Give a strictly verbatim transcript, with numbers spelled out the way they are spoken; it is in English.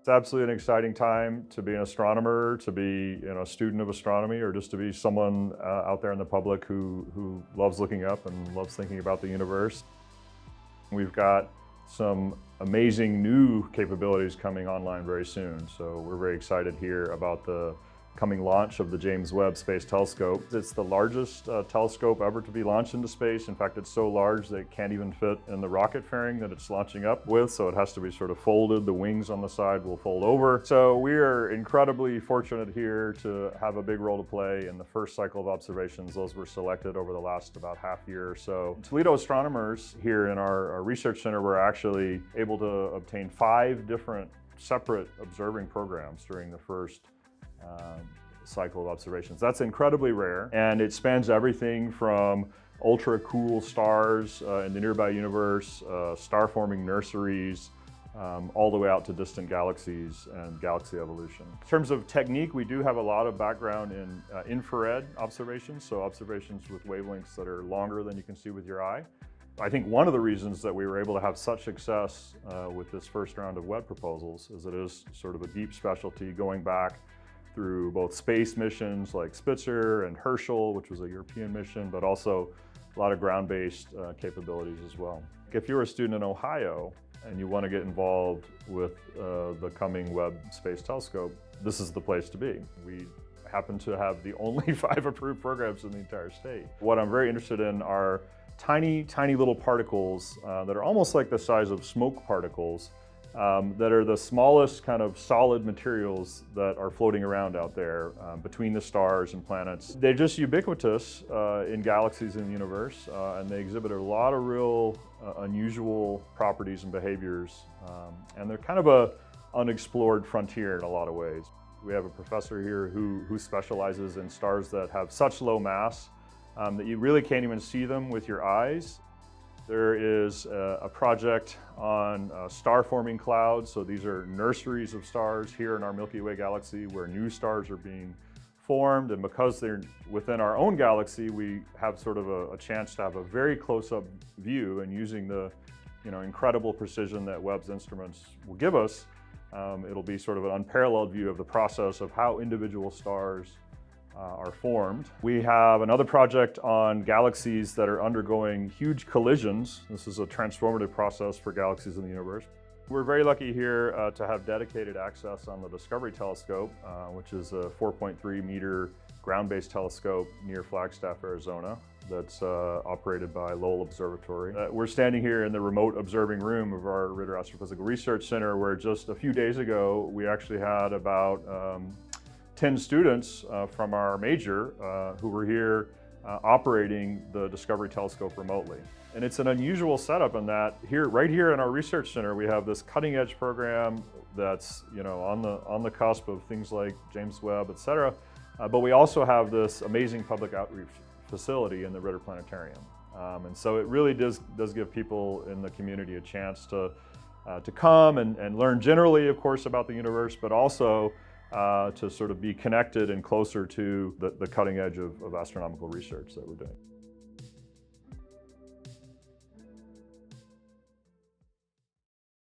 It's absolutely an exciting time to be an astronomer, to be you know, a student of astronomy, or just to be someone uh, out there in the public who, who loves looking up and loves thinking about the universe. We've got some amazing new capabilities coming online very soon, so we're very excited here about the coming launch of the James Webb Space Telescope. It's the largest uh, telescope ever to be launched into space. In fact, it's so large that it can't even fit in the rocket fairing that it's launching up with, so it has to be sort of folded. The wings on the side will fold over. So we are incredibly fortunate here to have a big role to play in the first cycle of observations. Those were selected over the last about half year or so. Toledo astronomers here in our, our research center were actually able to obtain five different separate observing programs during the first Um, cycle of observations. That's incredibly rare, and it spans everything from ultra cool stars uh, in the nearby universe, uh, star-forming nurseries, um, all the way out to distant galaxies and galaxy evolution. In terms of technique, we do have a lot of background in uh, infrared observations, so observations with wavelengths that are longer than you can see with your eye. I think one of the reasons that we were able to have such success uh, with this first round of Webb proposals is it is sort of a deep specialty going back through both space missions like Spitzer and Herschel, which was a European mission, but also a lot of ground-based uh, capabilities as well. If you're a student in Ohio and you want to get involved with uh, the coming Webb Space Telescope, this is the place to be. We happen to have the only five approved programs in the entire state. What I'm very interested in are tiny, tiny little particles uh, that are almost like the size of smoke particles, Um, that are the smallest kind of solid materials that are floating around out there um, between the stars and planets. They're just ubiquitous uh, in galaxies in the universe, uh, and they exhibit a lot of real uh, unusual properties and behaviors, um, and they're kind of a unexplored frontier in a lot of ways. We have a professor here who, who specializes in stars that have such low mass um, that you really can't even see them with your eyes. There is a, a project on uh, star-forming clouds. So these are nurseries of stars here in our Milky Way galaxy where new stars are being formed. And because they're within our own galaxy, we have sort of a, a chance to have a very close-up view, and using the you know, incredible precision that Webb's instruments will give us, um, it'll be sort of an unparalleled view of the process of how individual stars Uh, are formed. We have another project on galaxies that are undergoing huge collisions. This is a transformative process for galaxies in the universe. We're very lucky here uh, to have dedicated access on the Discovery Telescope, uh, which is a four point three meter ground-based telescope near Flagstaff, Arizona, that's uh, operated by Lowell Observatory. Uh, we're standing here in the remote observing room of our Ritter Astrophysical Research Center, where just a few days ago we actually had about um, ten students uh, from our major uh, who were here uh, operating the Discovery Telescope remotely. And it's an unusual setup in that here, right here in our research center, we have this cutting edge program that's you know, on, the, on the cusp of things like James Webb, et cetera. Uh, but we also have this amazing public outreach facility in the Ritter Planetarium. Um, and so it really does, does give people in the community a chance to, uh, to come and, and learn generally, of course, about the universe, but also Uh, to sort of be connected and closer to the, the cutting edge of, of astronomical research that we're doing.